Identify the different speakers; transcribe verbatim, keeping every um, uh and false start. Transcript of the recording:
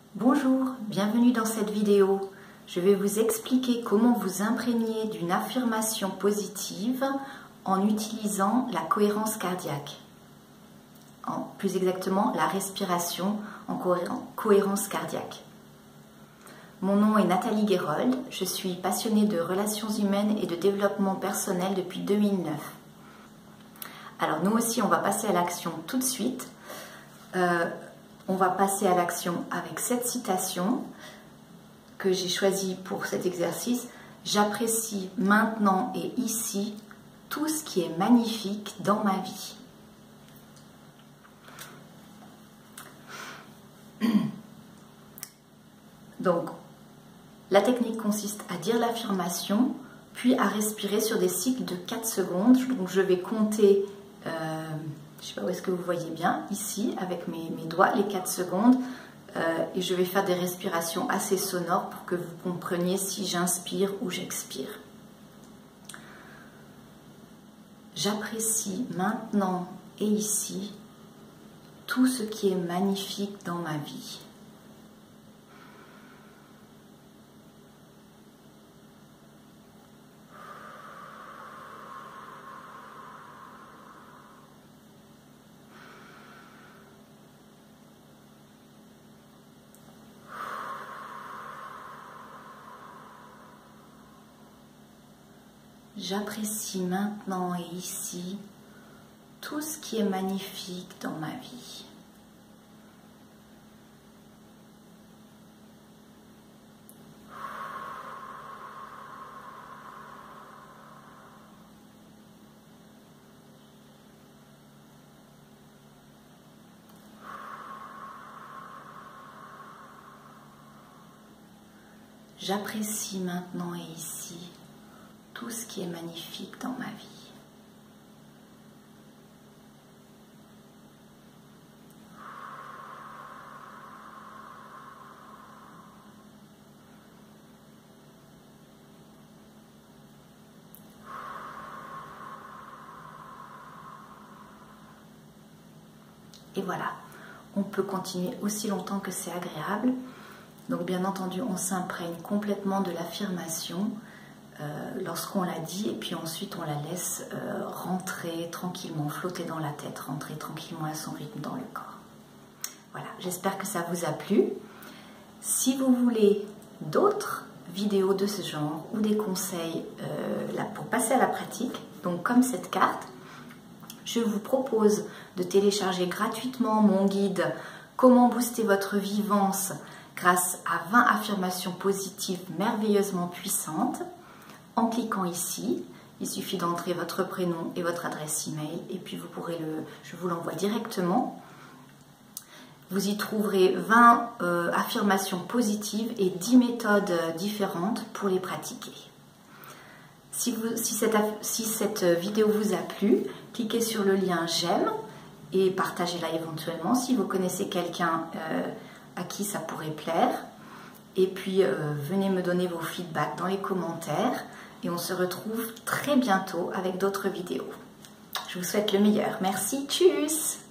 Speaker 1: Bonjour, bienvenue dans cette vidéo. Je vais vous expliquer comment vous imprégner d'une affirmation positive en utilisant la cohérence cardiaque. En, plus exactement, la respiration en cohérence cardiaque. Mon nom est Nathalie Guérold, je suis passionnée de relations humaines et de développement personnel depuis deux mille neuf. Alors nous aussi, on va passer à l'action tout de suite. Euh, on va passer à l'action avec cette citation que j'ai choisie pour cet exercice. J'apprécie maintenant et ici tout ce qui est magnifique dans ma vie. Donc, la technique consiste à dire l'affirmation, puis à respirer sur des cycles de quatre secondes. Donc, je vais compter, euh, je ne sais pas où est-ce que vous voyez bien, ici, avec mes, mes doigts, les quatre secondes. Euh, et je vais faire des respirations assez sonores pour que vous compreniez si j'inspire ou j'expire. J'apprécie maintenant et ici tout ce qui est magnifique dans ma vie. J'apprécie maintenant et ici tout ce qui est magnifique dans ma vie. J'apprécie maintenant et ici tout ce qui est magnifique dans ma vie. Et voilà, on peut continuer aussi longtemps que c'est agréable. Donc bien entendu, on s'imprègne complètement de l'affirmation euh, lorsqu'on la dit, et puis ensuite on la laisse euh, rentrer tranquillement, flotter dans la tête, rentrer tranquillement à son rythme dans le corps. Voilà, j'espère que ça vous a plu. Si vous voulez d'autres vidéos de ce genre ou des conseils euh, là, pour passer à la pratique, donc comme cette carte, je vous propose de télécharger gratuitement mon guide « Comment booster votre vivance » grâce à vingt affirmations positives merveilleusement puissantes. En cliquant ici, il suffit d'entrer votre prénom et votre adresse email et puis vous pourrez le, je vous l'envoie directement. Vous y trouverez vingt euh, affirmations positives et dix méthodes différentes pour les pratiquer. Si, vous, si, cette, si cette vidéo vous a plu, cliquez sur le lien j'aime et partagez-la éventuellement si vous connaissez quelqu'un euh, à qui ça pourrait plaire. Et puis euh, venez me donner vos feedbacks dans les commentaires et on se retrouve très bientôt avec d'autres vidéos. Je vous souhaite le meilleur. Merci, tchuss!